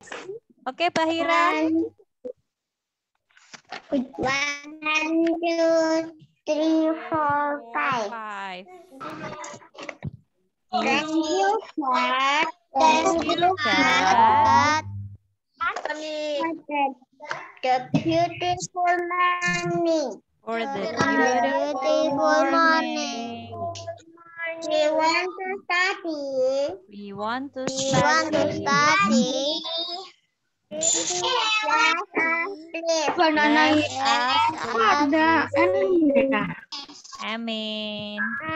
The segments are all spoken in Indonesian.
Oke, Bahira. 1, 2, 3, 4, 5. 5. Thank you, Dad. Thank you, Dad. The beautiful morning. For the beautiful morning. We want to study. We want to Let us study. Banana Let us ada. Amin.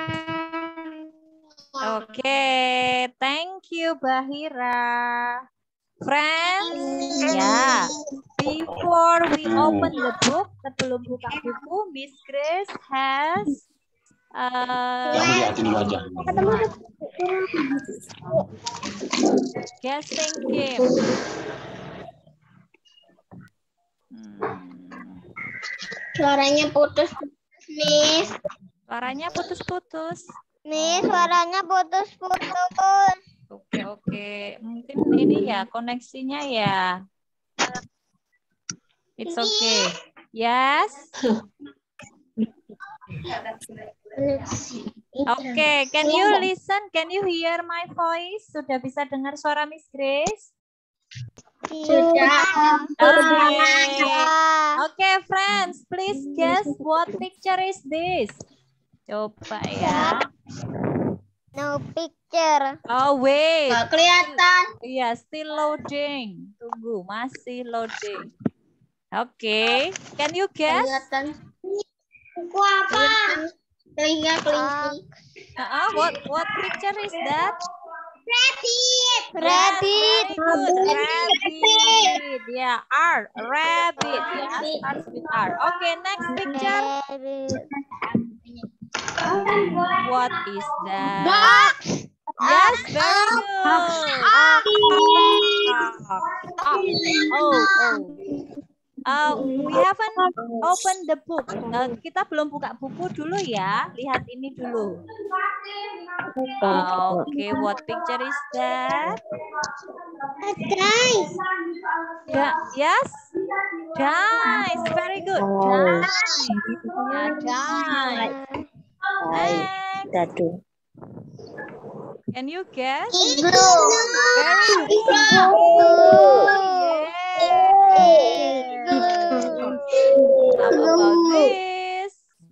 Okay, thank you, Bahira. Friends, ya. Before we open the book, sebelum buka buku, Miss Grace has guessing game. Suaranya putus, Miss. Suaranya putus-putus. Miss, suaranya putus-putus. Oke. Mungkin ini ya koneksinya ya. It's okay. Yes. Okay, can you listen? Can you hear my voice? Sudah bisa dengar suara Miss Grace? Sudah. Okay, friends, please guess what picture is this? Coba ya. No picture. Oh, wait. Nggak kelihatan. Iya, still loading. Tunggu, masih loading. Oke, can you guess? Kelihatan. Buku apa? Kelinci. What picture is that? Rabbit. Rabbit. Good. Rabbit. Yeah, R. Rabbit. Yeah, starts with R. Okay, next picture. What is that? Box. Yes, very good. We haven't opened the book. Kita belum buka buku dulu ya. Lihat ini dulu. Okay, what picture is that? Dice. Yes? Dice. Very good. Dice. Yeah, dice. Next. Can you guess? Igloo. Very good. How about this?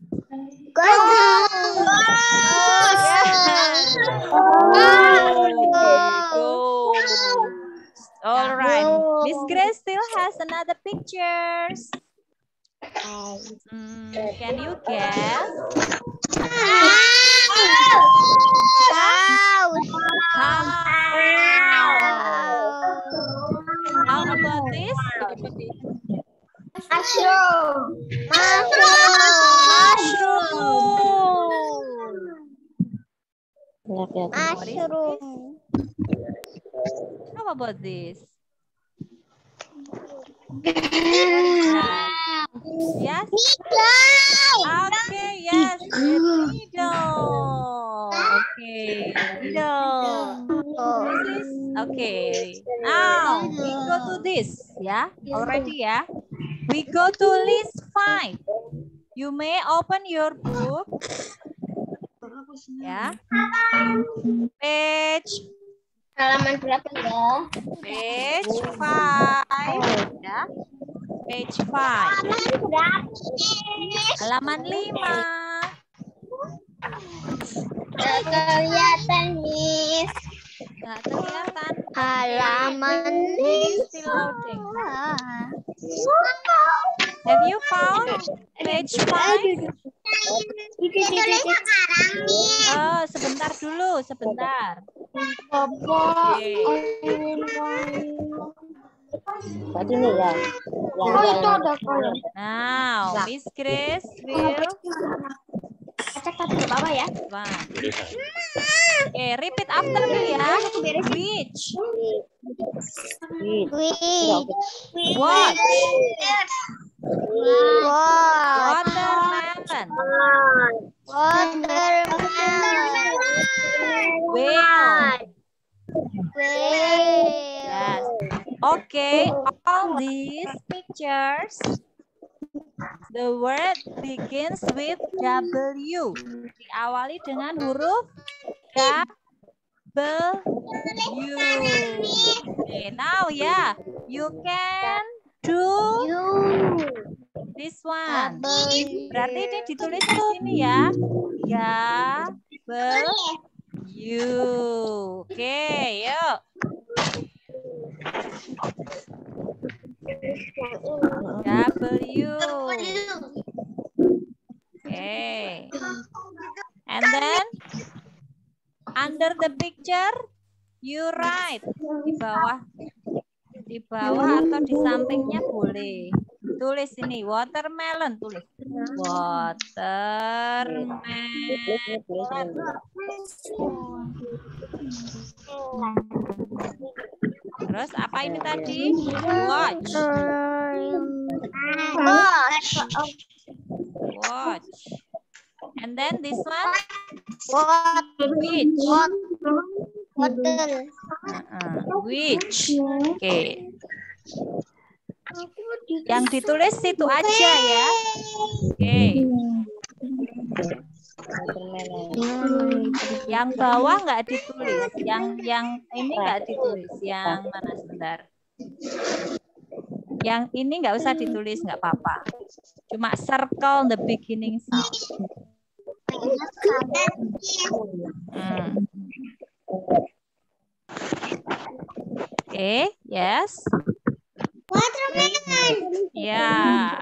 All right. Miss Grace still has another pictures. Can you guess? How about this? Mushroom. How about this? Yes? Okay, yes. Needle. Okay, needle. This is okay. Now we go to this. Yeah, already. Yeah, we go to list 5. You may open your book. Yeah. Page. Halaman berapa ya? Page 5. Ya. Page 5. Halaman 5. Nggak kelihatan, Miss. Nggak kelihatan. Halaman still loading. Have you found page 5? Oh, sebentar dulu, sebentar. Tadi nih ya. Now, Miss Grace will Cek tadi ke bawah ya. Okay, repeat after me ya. Which? Watch. Watermelon. Whale. Yes. Okay, all these pictures, the word begins with W. Diawali dengan huruf W. Okay, now you can do this one. Berarti ini ditulis di sini ya. W. Oke, yuk. W. Okay. And then under the picture you write di bawah atau di sampingnya boleh. Tulis ini watermelon, tulis watermelon. Terus apa ini tadi? Watch. Watch. And then this one? Which? Which? Okay. Yang ditulis itu aja ya. Oke. Yang bawah nggak ditulis, yang ini nggak ditulis, yang mana sebentar? Yang ini nggak usah ditulis, nggak apa-apa. Cuma circle the beginning sound. Oke, yes. Watermelon. Ya.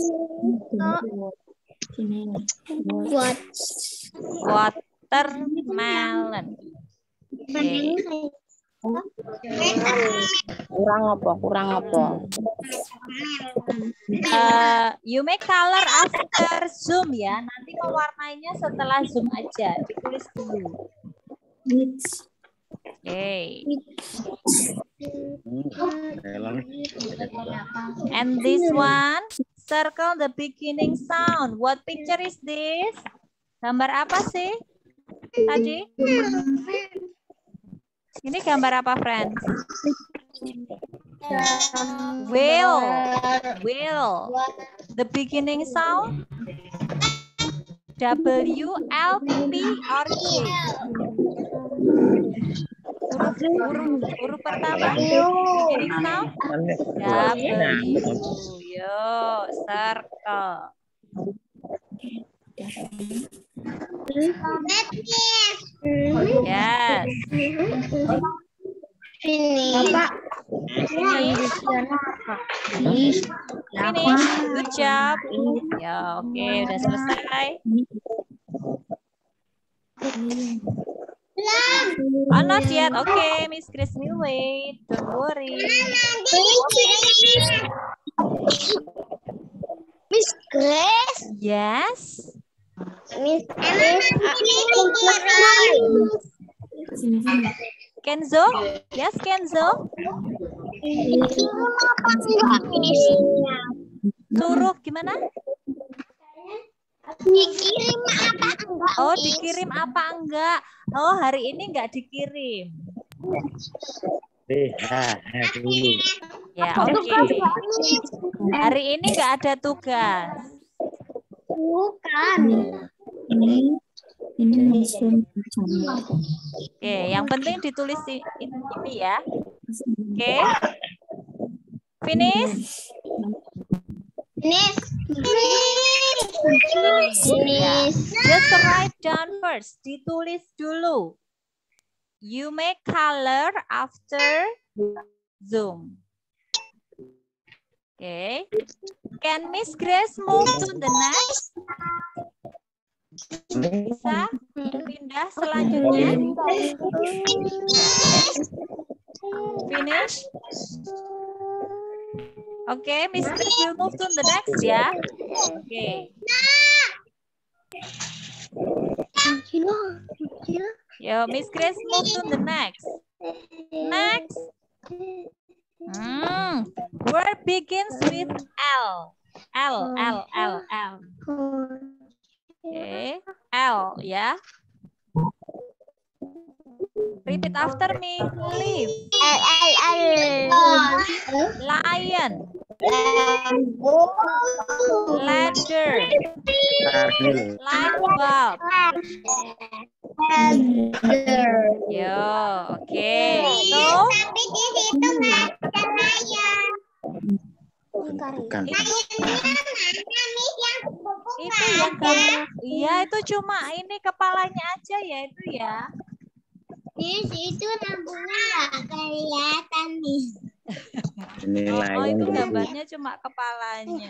Watermelon. Okay. Kurang apa? You make color after zoom ya. Nanti mewarnainya setelah zoom aja. Ditulis dulu. Okay. And this one, circle the beginning sound. What picture is this? Gambar apa sih tadi? Ini gambar apa, friends? Will. The beginning sound? W, L, P, or J? Huruf pertama? Beginning sound? W. Yo, circle. Yes. Finish. Good job. Ya, oke, udah selesai. Oh, not yet. Okay, Miss Grace will wait. Don't worry. Miss Grace? Yes. Miss Grace? Kenzo? Yes, Kenzo? Suruh gimana? Dikirim apa enggak? Oh, dikirim apa enggak? Oh, hari ini enggak dikirim. Ya, oke. Hari ini enggak ada tugas. Bukan. Ini Oke, yang penting ditulis ini ya. Oke. Finish. Finish. Just write down first. Ditulis dulu. You make color after zoom. Okay. Can Miss Grace move to the next? Bisa pindah selanjutnya. Finish. Okay, Miss Grace will move to the next ya. Okay. Yo, Miss Grace move to the next. Next. Word begins with L. L. Okay, L ya. Repeat after me. Leaf. Lion. Ladder. Light bulb. Yo, oke. So, Tapi di situ nggak ada layar. Bukan. Itu yang kamu, iya itu cuma ini kepalanya aja ya itu ya. Miss, itu lambungnya nggak kelihatan, Miss. Ini Oh, lain itu gitu. gambarnya cuma kepalanya.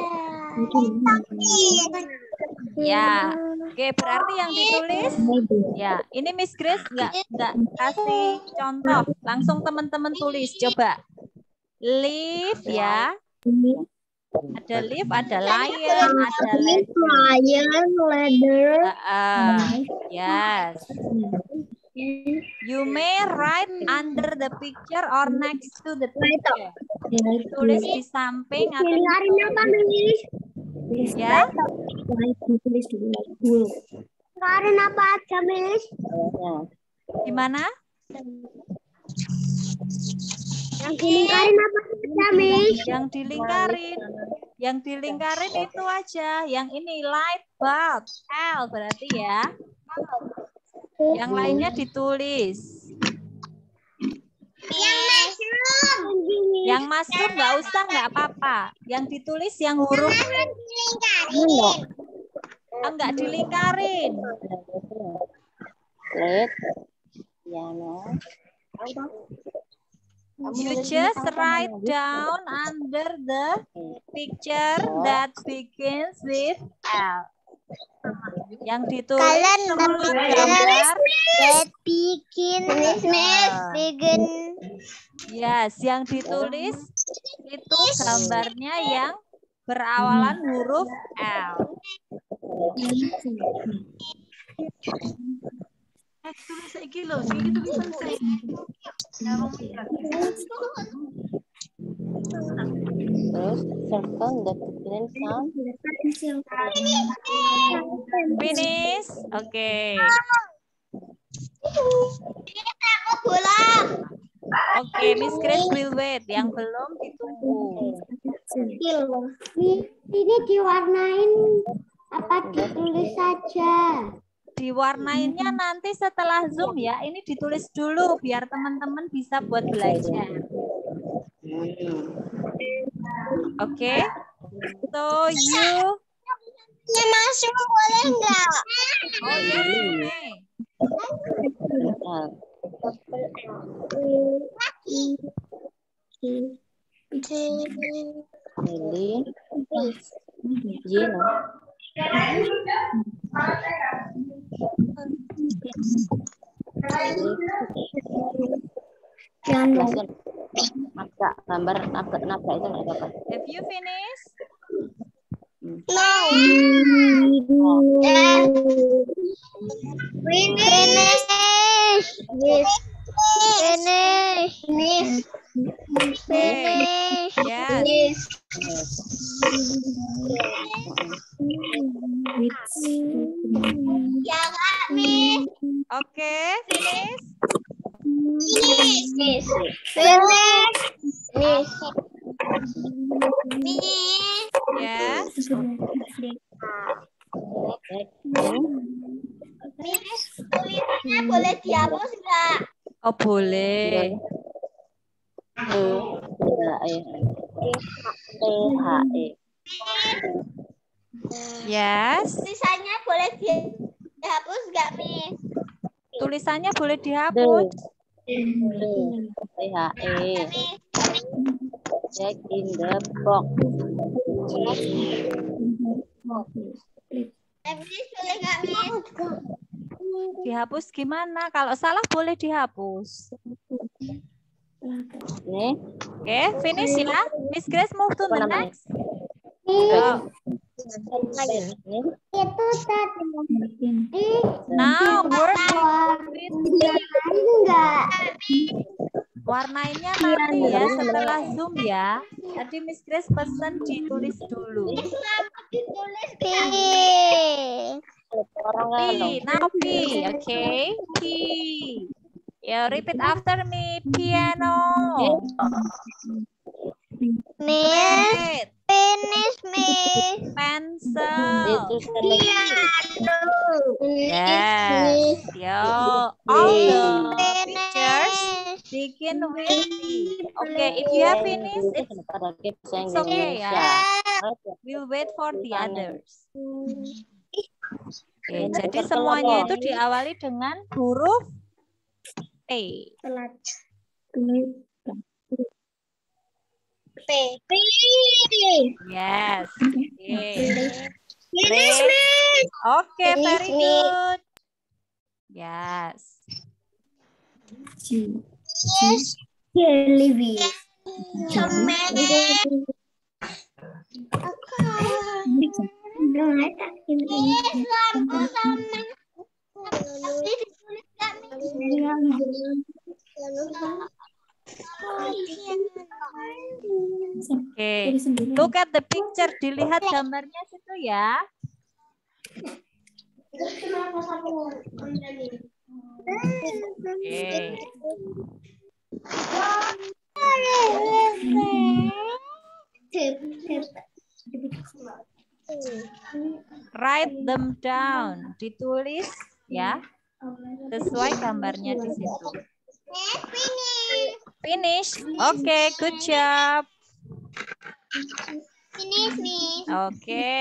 Ya, oke berarti yang ditulis, ya ini Miss Grace nggak kasih contoh, langsung teman-teman tulis coba. Leaf ya, ada leaf, ada lion, ada ladder. Lion, ladder. Yes. You may write under the picture or next to the picture. Tulis di samping atau di Lari apa, Miss? ya. Lari apa aja, Miss? Gimana? Yang dilingkarin apa aja, Miss? Yang dilingkarin itu aja. Yang ini light bulb, L berarti ya. Yang lainnya ditulis. Yang mushroom nggak usah, nggak apa-apa. Yang ditulis yang huruf nggak dilingkarin. You just write down under the picture that begins with L. Yang ditulis semua gambar. That begin, begin. Yes, yang ditulis itu gambarnya yang berawalan huruf L. Terus circle the different sound. Finish. Oke. Oke, Miss Grace will wait. Yang belum ditunggu. Ini diwarnain apa ditulis saja? Diwarnainnya nanti setelah Zoom ya. Ini ditulis dulu biar teman-teman bisa buat belajar. Oke. So you masuk boleh nggak? oh ya boleh. Nabrak gambar nabrak itu nggak apa-apa. Have you finished? No. Finish. Yes. Ya Kak, Miss. Oke, finish. Miss. Yes. Miss, tulisannya boleh dihapus nggak? Oh boleh. Yes. Tulisannya boleh dihapus nggak, Miss? Tulisannya boleh dihapus. Check in the box. Miss, boleh nggak, Miss? Dihapus gimana? Kalau salah boleh dihapus. Nih. Oke, finish ya. Miss Grace move to the next. Itu tadi. Now work Enggak. warnainnya nanti ya setelah Zoom ya. Tadi Miss Grace pesan ditulis dulu. Ditulis P. P, now P, okay? P. Yeah, repeat after me. Piano. Miss, Red. finish, Miss. Pencil. Piano. Yes. Yo, all the pictures begin with P. Okay, if you have finished, it's okay ya. We'll wait for the others. Oke, jadi semuanya itu diawali dengan huruf P. P. Yes. Finish, Miss. Oke, very good. Yes. Jellyfish. Oke, look at the picture. Dilihat gambarnya situ ya. Oke. Write them down. Ditulis ya. Sesuai gambarnya di situ. Finish. Oke, good job. Finish, Miss. Oke.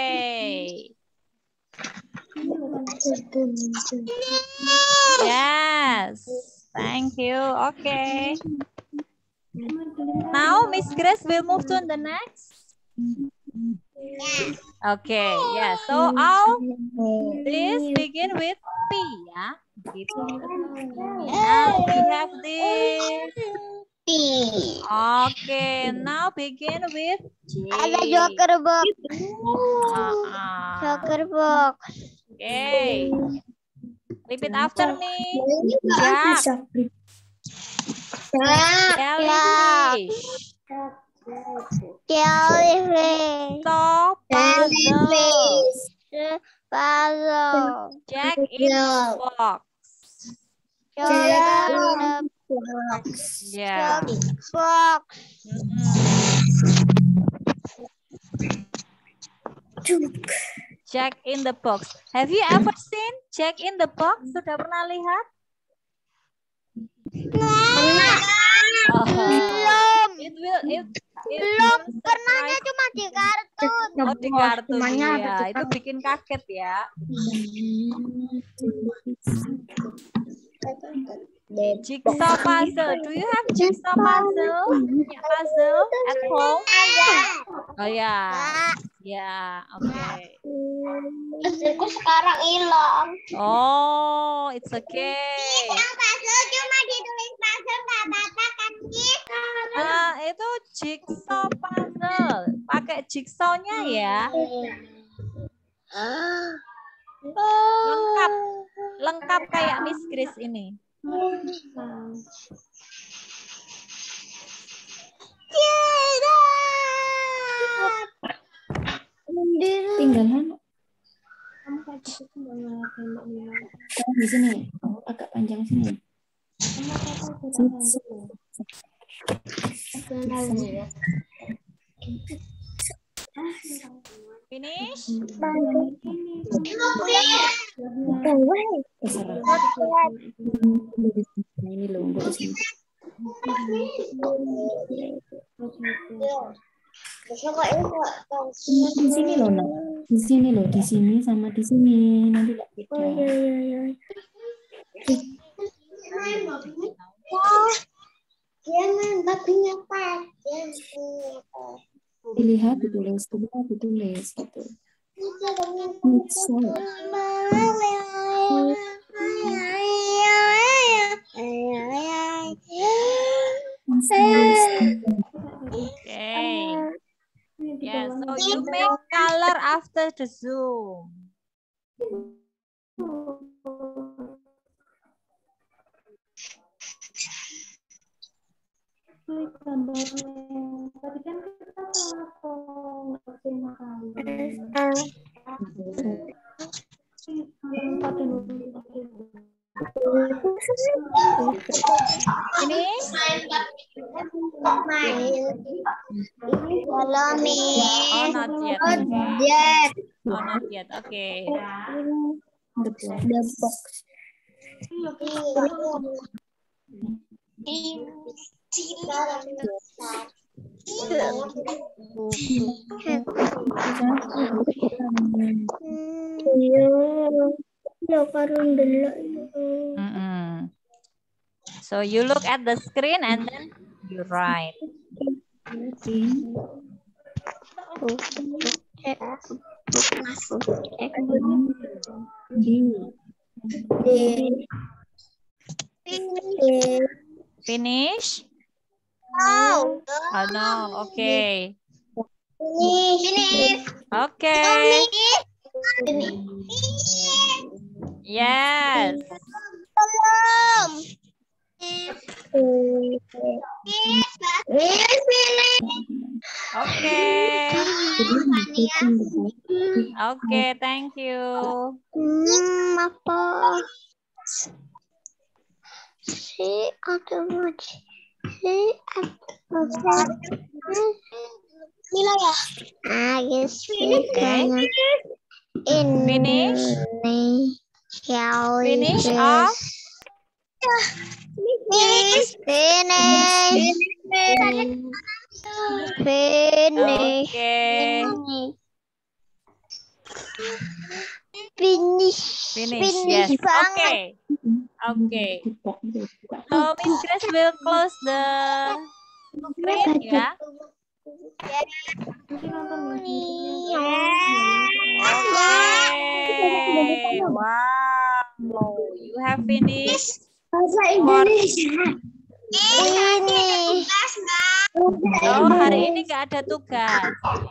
Yes. Thank you. Okay. Now Miss Grace will move to the next. Okay. Yeah. So all this begin with P. Ya. Gitu. Now we have this. P. Okay. Now begin with J. Ada Joker box. Joker box. Okay. Repeat after me. Jack. Jellyfish. Jellyfish. Stop. Puzzle. Puzzle. Jack in the box. Joker Yeah. box. Jack in the box. Have you ever seen Jack in the box? Sudah pernah lihat? Belum pernahnya cuma di kartun. Oh, di kartun ya. Itu bikin kaget ya. Jigsaw puzzle. Do you have jigsaw puzzle? Puzzle at home? Oh ya. Ya, oke. Puzzleku sekarang hilang. Oh, it's okay. Yang puzzle cuma ditulis puzzle nggak apa-apa kan, Miss? Itu jigsaw puzzle. Pakai jigsawnya ya. Lengkap. Lengkap kayak Miss Grace ini. Tinggalan di sini, agak panjang sini. Finish? Ini loh, di sini loh, nak. Di sini loh, di sini sama di sini. Nanti tak beda. Jangan babinya pas. Dilihat, ditulis, ditulis gitu. Okay. Yeah, so you make color after the zoom. Tadi kan kita Hello, Miss. Oh, not yet. Not Okay. yet. Oh, not yet. Okay. The box. So you look at the screen and then you write. Finish? No. Oh no. Okay. Finish. Okay. Finish. Yes. Belum. Okay. Okay, thank you. Apa? Si ada macam. Si ada. Mila ya. Yes. Okay. Finish. Finish off. Finish. Finish. Finish. Okay. Finish. Finish. Yes. Okay. Okay. So Miss Grace will close the screen ya. Okay. Wow. You have finished. Oh, hari ini nggak ada tugas.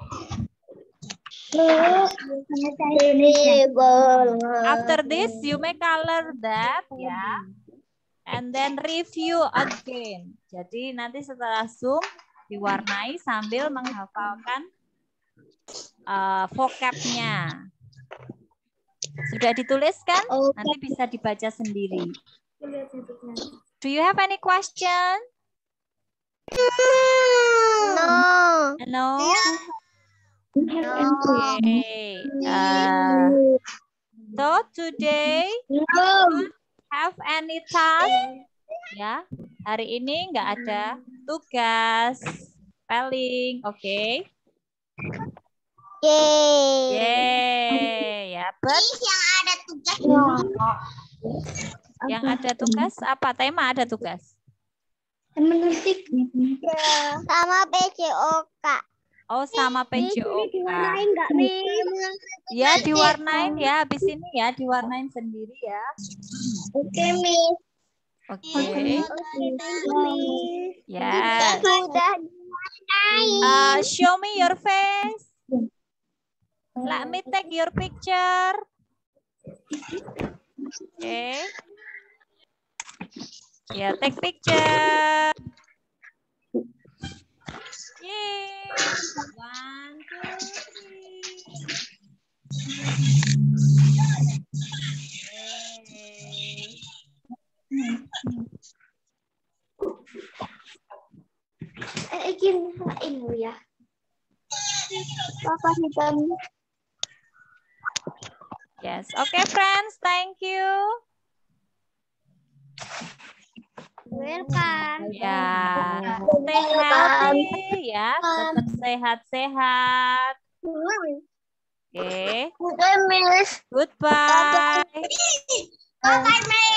After this, you may color that ya. And then review again. Jadi nanti setelah Zoom diwarnai sambil menghafalkan vocabnya. Sudah dituliskan? Nanti bisa dibaca sendiri. Do you have any question? No. No? Okay. So today have any task? Ya, hari ini nggak ada tugas spelling, oke? Okay? Yeay, ya, but Yang ada tugas. yang ada tugas apa? Tema ada tugas? Menulis sama PJOK. Oh, sama PJOK. Diwarnain nggak, Mi? Ya, diwarnain ya. Habis ini ya, diwarnain sendiri ya. Oke, Mi. Oke. Thank you, Mi. Yes. Sudah diwarnain. Show me your face. Let me take your picture. Okay. Ya, take picture. Yay. 1, 2, 3. Ini ya. Papa hitam. Yes. Okay, friends. Thank you. Welcome. Ya, stay healthy ya, tetap sehat-sehat. Oke. Goodbye, Miss. Goodbye. Bye, Miss.